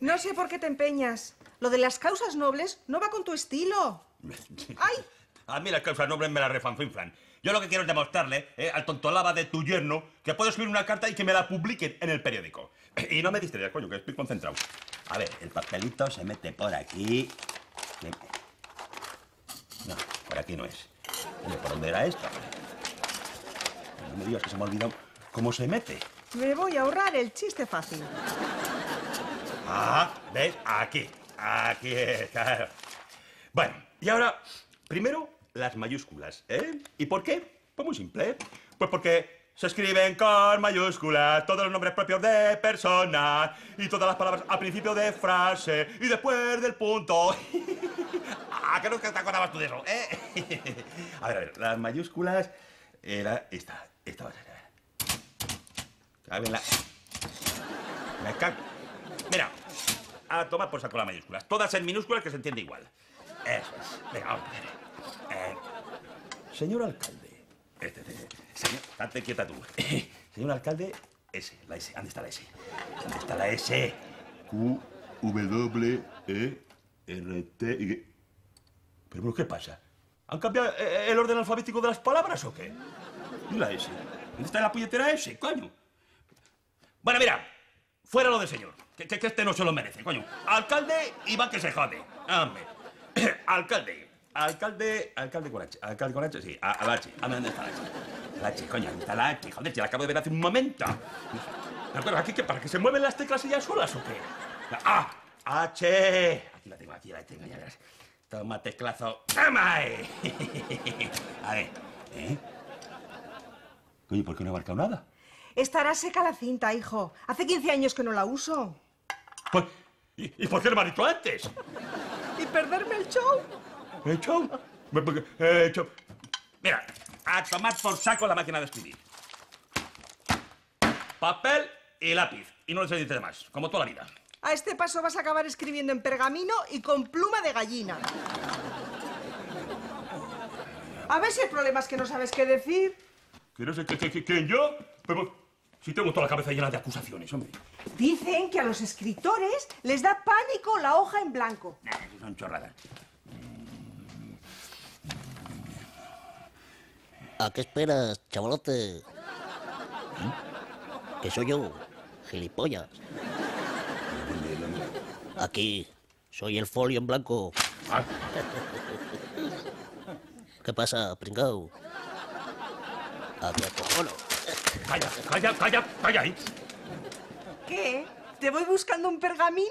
No sé por qué te empeñas. Lo de las causas nobles no va con tu estilo. ¡Ay! A mí las causas nobles me las refanfinflan. Yo lo que quiero es demostrarle al tontolaba de tu yerno que puedo escribir una carta y que me la publiquen en el periódico. Y no me distraigas, coño, que estoy concentrado. A ver, el papelito se mete por aquí. No, por aquí no es. Oye, ¿por dónde era esto? No me digas que se me ha olvidado cómo se mete. Me voy a ahorrar el chiste fácil. Ah, ¿ves? Aquí. Aquí, claro. Bueno, y ahora, primero, las mayúsculas, ¿eh? ¿Y por qué? Pues muy simple, ¿eh? Pues porque se escriben con mayúsculas todos los nombres propios de personas y todas las palabras al principio de frase y después del punto. ¿A qué no te acordabas tú de eso, eh? A ver, las mayúsculas era esta va a ser. A ver, Mira, a tomar por saco las mayúsculas. Todas en minúsculas que se entiende igual. Eso es. Venga, vamos a ver. Señor alcalde. Señor, date quieta tú. Señor alcalde, la S. ¿Dónde está la S? ¿Dónde está la S? Q, W, E, R, T, Y. ¿Pero qué pasa? ¿Han cambiado el orden alfabético de las palabras o qué? ¿Y la S? ¿Dónde está la puñetera S, coño? Bueno, mira, fuera lo de señor, que este no se lo merece, coño. Alcalde y va que se jode. Hombre. Alcalde con H. Alcalde con H, sí, a la H. ¿Dónde está la H? La H, coño, ¿dónde está la H? Joder, si la acabo de ver hace un momento. Pero aquí, ¿qué? ¿Para que se mueven las teclas ellas solas o qué? ¡Ah! H. Aquí la tengo, ya verás. Toma teclazo. ¡Toma! A ver, Coño, ¿por qué no he marcado nada? Estará seca la cinta, hijo. Hace 15 años que no la uso. Pues, ¿y por qué no me has dicho antes? ¿Y perderme el show? ¿El show? Show. Mira, a tomar por saco la máquina de escribir. Papel y lápiz. Y no les dice más, como toda la vida. A este paso vas a acabar escribiendo en pergamino y con pluma de gallina. A ver si el problema es que no sabes qué decir. ¿Que no sé quién yo? Pero si tengo toda la cabeza llena de acusaciones, hombre. Dicen que a los escritores les da pánico la hoja en blanco. Nah, son chorradas. ¿A qué esperas, chavalote? Que soy yo, gilipollas. Aquí soy el folio en blanco. Ah. ¿Qué pasa, pringao? ¿A qué acojono? Calla ahí. ¿Qué? ¿Te voy buscando un pergamino?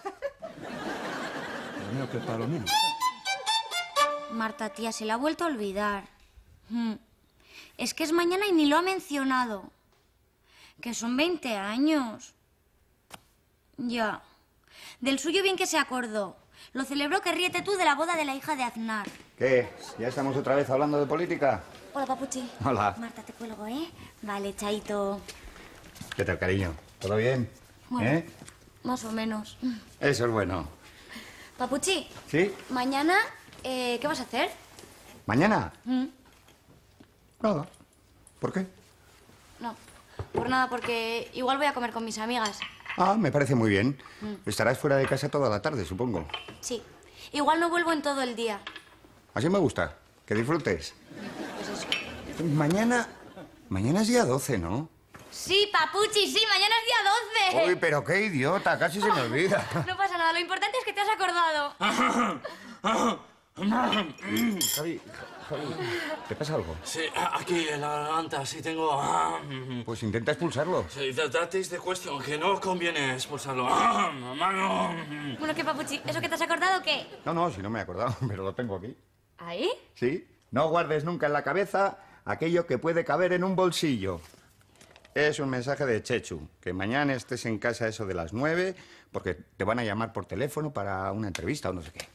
Dios mío, qué palomino. Marta, tía, se la ha vuelto a olvidar. Es que es mañana y ni lo ha mencionado. Que son 20 años. Ya. Del suyo bien que se acordó. Lo celebró que ríete tú de la boda de la hija de Aznar. ¿Qué? ¿Ya estamos otra vez hablando de política? Hola, papuchi. Hola. Marta, te cuelgo, ¿eh? Vale, chaito. ¿Qué tal, cariño? ¿Todo bien? Bueno, más o menos. Eso es bueno. Papuchi. ¿Sí? Mañana, ¿qué vas a hacer? ¿Mañana? Nada. ¿Por qué? No, por nada, porque igual voy a comer con mis amigas. Ah, me parece muy bien. Estarás fuera de casa toda la tarde, supongo. Sí. Igual no vuelvo en todo el día. Así me gusta. Que disfrutes. Pues eso. Mañana es día 12, ¿no? Sí, papuchi, sí, mañana es día 12. Uy, pero qué idiota, casi se me olvida. No pasa nada, lo importante es que te has acordado. Javi, ¿te pasa algo? Sí, aquí en la garganta, sí tengo... Pues intenta expulsarlo. Sí, that is the question, que no conviene expulsarlo. Mamá, Bueno, ¿qué, papuchi? ¿Eso que te has acordado qué? No, si no me he acordado, pero lo tengo aquí. ¿Ahí? Sí. No guardes nunca en la cabeza aquello que puede caber en un bolsillo. Es un mensaje de Chechu, que mañana estés en casa a eso de las 9, porque te van a llamar por teléfono para una entrevista o no sé qué.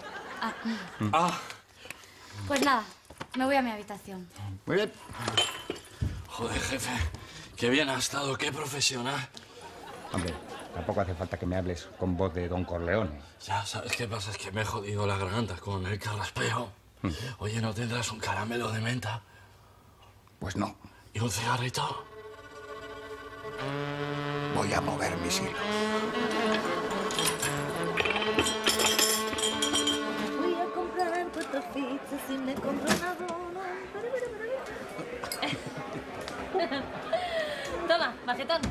Pues nada, me voy a mi habitación. Muy bien. Joder, jefe, qué bien ha estado, qué profesional. Hombre, tampoco hace falta que me hables con voz de Don Corleone. Ya, ¿sabes qué pasa? Es que me he jodido la garganta con el carraspeo. Oye, ¿no tendrás un caramelo de menta? Pues no. ¿Y un cigarrito? Voy a mover mis hilos. catastrofista si me compro una dona. Toma, bajetón.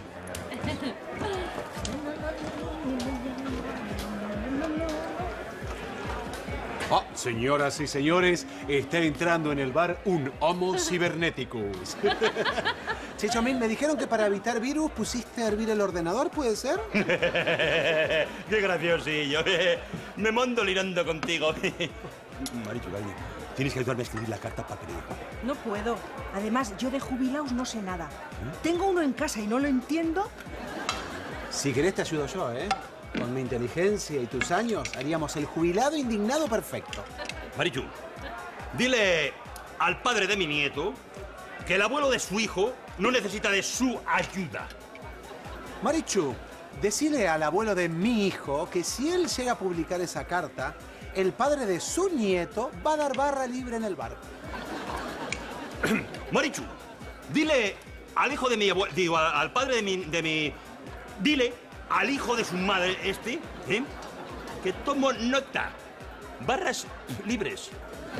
Oh, señoras y señores, está entrando en el bar un Homo Cyberneticus. Chechomín, me dijeron que para evitar virus pusiste a hervir el ordenador, ¿puede ser? Qué graciosillo. Me mando lirando contigo. Marichu, cariño, tienes que ayudarme a escribir la carta para periódico. No puedo. Además, yo de jubilados no sé nada. Tengo uno en casa y no lo entiendo. Si querés te ayudo yo, ¿eh? Con mi inteligencia y tus años haríamos el jubilado indignado perfecto. Marichu, dile al padre de mi nieto que el abuelo de su hijo no necesita de su ayuda. Marichu, decile al abuelo de mi hijo que si él llega a publicar esa carta, el padre de su nieto va a dar barra libre en el bar. Marichu, dile al hijo de mi abuelo, digo, al padre de mi... Dile al hijo de su madre que tomo nota. Barras libres.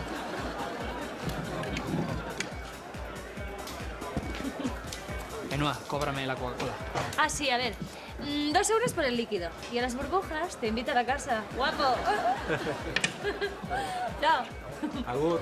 Ainhoa, cóbrame la Coca-Cola. Ah, sí, a ver. 2 euros por el líquido. Y a las burbujas te invito a la casa. ¡Guapo! Chao. Agur.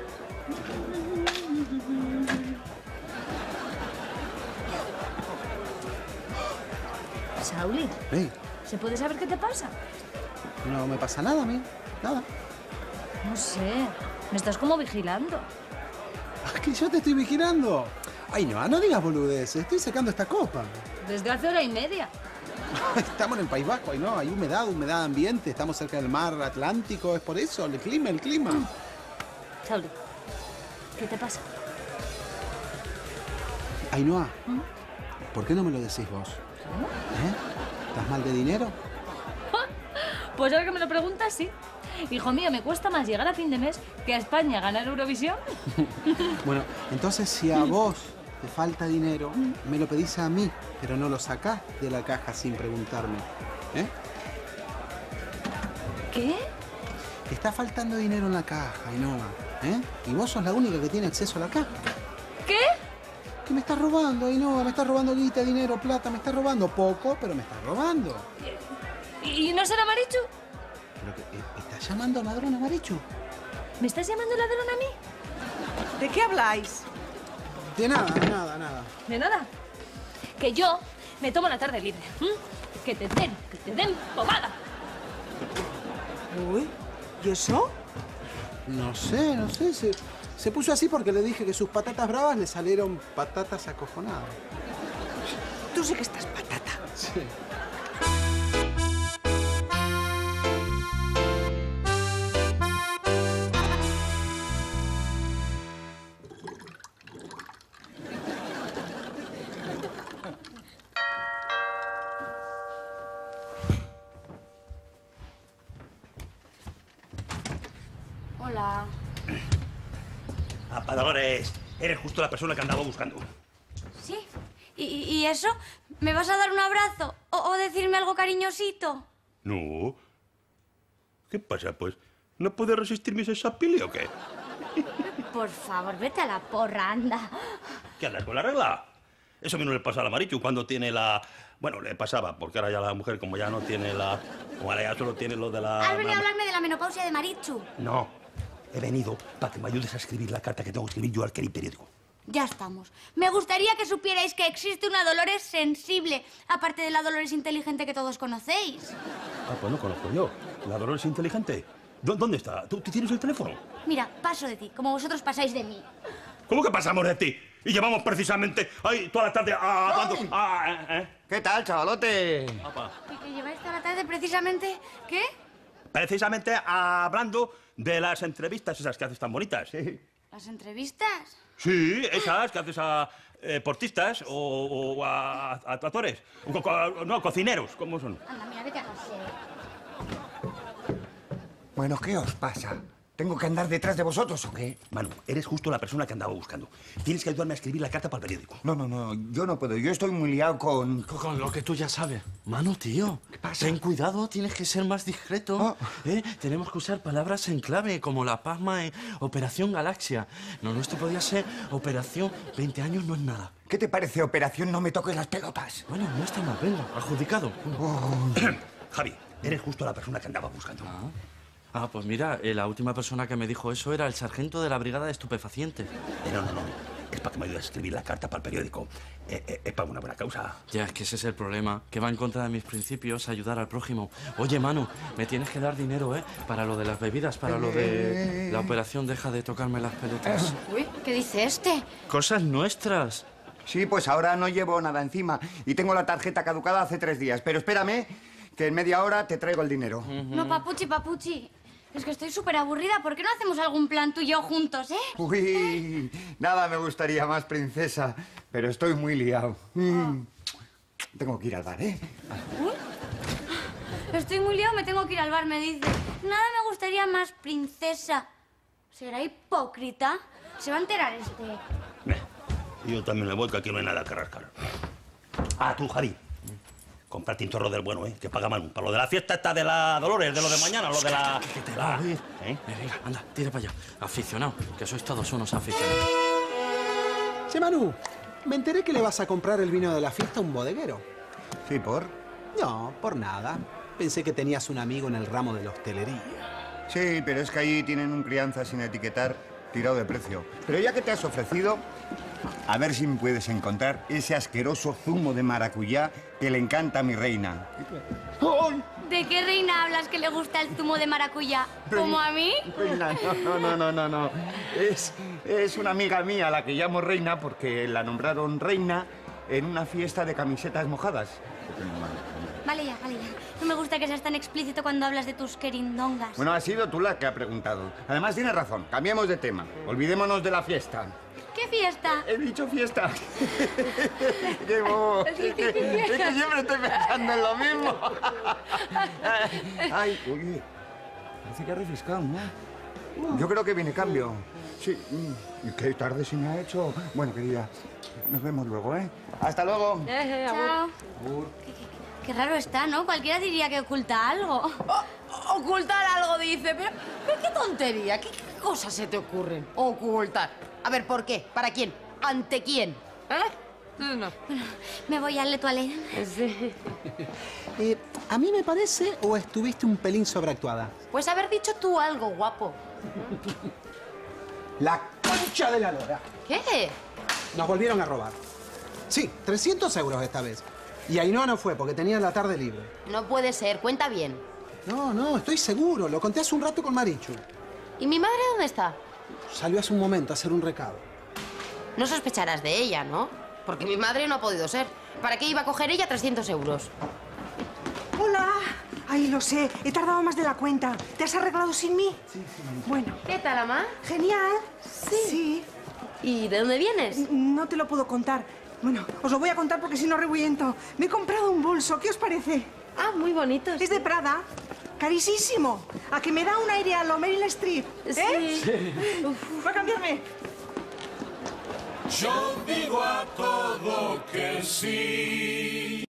Sauli, Hey, ¿se puede saber qué te pasa? no me pasa nada a mí. Nada. No sé. Me estás como vigilando. ¿Es que yo te estoy vigilando? Ay, no digas boludeces. Estoy secando esta copa. Desde hace 1h30. Estamos en el País Vasco y no, hay humedad ambiente. Estamos cerca del mar Atlántico. Es por eso, el clima. Sauli, ¿qué te pasa? Ainhoa, ¿por qué no me lo decís vos? ¿Estás mal de dinero? Pues ahora que me lo preguntas, sí. Hijo mío, me cuesta más llegar a fin de mes que a España ganar Eurovisión. Bueno, entonces si a vos te falta dinero, me lo pedís a mí, pero no lo sacás de la caja sin preguntarme. ¿Qué? Te está faltando dinero en la caja, Ainhoa. Y vos sos la única que tiene acceso a la caja. ¿Qué? Que me estás robando, Ainhoa. Me estás robando guita, dinero, plata. Me estás robando poco, pero me estás robando. ¿Y no será Marichu? ¿Pero que estás llamando ladrón a Marichu? ¿Me estás llamando ladrón a mí? ¿De qué habláis? De nada. De nada. Que yo me tomo la tarde libre. Que te den pomada. Uy, ¿y eso? No sé. Se puso así porque le dije que sus patatas bravas le salieron patatas acojonadas. Tú sí que estás patata. Sí. Hola. Ah, Dolores, eres justo la persona que andaba buscando. ¿Sí? ¿Y eso? ¿Me vas a dar un abrazo? ¿O decirme algo cariñosito? No. ¿Qué pasa, pues? ¿No puedes resistir mi sexapili o qué? Por favor, vete a la porra, anda. ¿Qué andas con la regla? Eso a mí no le pasa a la Marichu cuando tiene la... Bueno, le pasaba, porque ahora ya la mujer, como ya no tiene la... Como ahora ya solo tiene lo de la... ¿Has venido a hablarme de la menopausia de Marichu? No. He venido para que me ayudes a escribir la carta que tengo que escribir yo al querido periódico. Ya estamos. Me gustaría que supierais que existe una Dolores sensible, aparte de la Dolores inteligente que todos conocéis. Ah, pues no conozco yo. ¿La Dolores inteligente? ¿Dónde está? ¿Tú tienes el teléfono? Mira, paso de ti, como vosotros pasáis de mí. ¿Cómo que pasamos de ti? Y llevamos precisamente ahí toda la tarde hablando... ¿Qué tal, chavalote? ¿Y que lleváis toda la tarde precisamente qué? Precisamente hablando de las entrevistas esas que haces tan bonitas. ¿Las entrevistas? Sí, esas que haces a portistas o a actores. No, cocineros, ¿cómo son? Anda, mira, vete a casa. Bueno, ¿qué os pasa? ¿Tengo que andar detrás de vosotros o qué? Manu, eres justo la persona que andaba buscando. Tienes que ayudarme a escribir la carta para el periódico. No, yo no puedo. Yo estoy muy liado con... Con lo que tú ya sabes. Manu, tío. ¿Qué pasa? Ten cuidado, tienes que ser más discreto. Tenemos que usar palabras en clave, como la pasma en Operación Galaxia. Lo nuestro podía ser Operación 20 años no es nada. ¿Qué te parece, Operación No me toques las pelotas? Bueno, no está mal, venga, adjudicado. Javi, eres justo la persona que andaba buscando. Pues mira, la última persona que me dijo eso era el sargento de la brigada de estupefacientes. No. Es para que me ayudes a escribir la carta para el periódico. Es para una buena causa. Ya, es que ese es el problema, que va en contra de mis principios ayudar al prójimo. Oye, Manu, me tienes que dar dinero, para lo de las bebidas, para lo de la operación Deja de tocarme las pelotas. Uy, ¿qué dice este? Cosas nuestras. Sí, pues ahora no llevo nada encima y tengo la tarjeta caducada hace 3 días. Pero espérame, que en media hora te traigo el dinero. No, papuchi. Es que estoy súper aburrida. ¿Por qué no hacemos algún plan tú y yo juntos, Uy, nada me gustaría más, princesa, pero estoy muy liado. Tengo que ir al bar, Estoy muy liado, me tengo que ir al bar, me dice. Nada me gustaría más, princesa. ¿Será hipócrita? Se va a enterar este. Yo también me voy, que aquí no hay nada que rascar. Tú, Javi. Comprate un chorro del bueno, que paga Manu. Para lo de la fiesta esta de la Dolores, de lo de mañana, lo de la... Que te va a oír. Venga, anda, tira para allá. Aficionado, que sois todos unos aficionados. Che, Manu, me enteré que le vas a comprar el vino de la fiesta a un bodeguero. Sí, ¿por? No, por nada. Pensé que tenías un amigo en el ramo de la hostelería. Sí, pero es que allí tienen un crianza sin etiquetar tirado de precio. Pero ya que te has ofrecido, a ver si me puedes encontrar ese asqueroso zumo de maracuyá que le encanta a mi reina. ¡Ay! ¿De qué reina hablas que le gusta el zumo de maracuyá? ¿Como a mí? Reina, no. Es una amiga mía a la que llamo reina porque la nombraron reina en una fiesta de camisetas mojadas. Vale ya. No me gusta que seas tan explícito cuando hablas de tus querindongas. Bueno, has sido tú la que ha preguntado. Además, tienes razón. Cambiemos de tema. Olvidémonos de la fiesta. ¿Qué fiesta? He dicho fiesta. ¡Qué bobo! Es que siempre estoy pensando en lo mismo. Ay, oye, parece que ha refrescado, ¿no? Yo creo que viene cambio. Sí, y qué tarde se me ha hecho. Bueno, querida, nos vemos luego, ¿eh? ¡Hasta luego! Chao. Qué raro está, ¿no? Cualquiera diría que oculta algo. Ocultar algo, dice. Pero qué tontería. ¿Qué cosas se te ocurren? Ocultar. A ver, ¿por qué? ¿Para quién? ¿Ante quién? No. Me voy al toilette. Sí. ¿A mí me parece o estuviste un pelín sobreactuada? Pues haber dicho tú algo, guapo. La concha de la lora. ¿Qué? Nos volvieron a robar. Sí, 300 euros esta vez. Y Ainhoa no fue porque tenía la tarde libre. No puede ser. Cuenta bien. No, estoy seguro. Lo conté hace un rato con Marichu. ¿Y mi madre dónde está? Salió hace un momento a hacer un recado. No sospecharás de ella, ¿no? Porque mi madre no ha podido ser. ¿Para qué iba a coger ella 300 euros? ¡Hola! Ay, lo sé. He tardado más de la cuenta. ¿Te has arreglado sin mí? Sí. Bueno. ¿Qué tal, mamá? Genial. Sí. ¿Y de dónde vienes? No te lo puedo contar. Bueno, os lo voy a contar porque si no reviento. Me he comprado un bolso. ¿Qué os parece? Ah, muy bonito. Es de Prada. Carísimo. A que me da un aire a lo Meryl Streep. ¿Eh? Sí. Va a cambiarme. Yo digo a todo que sí.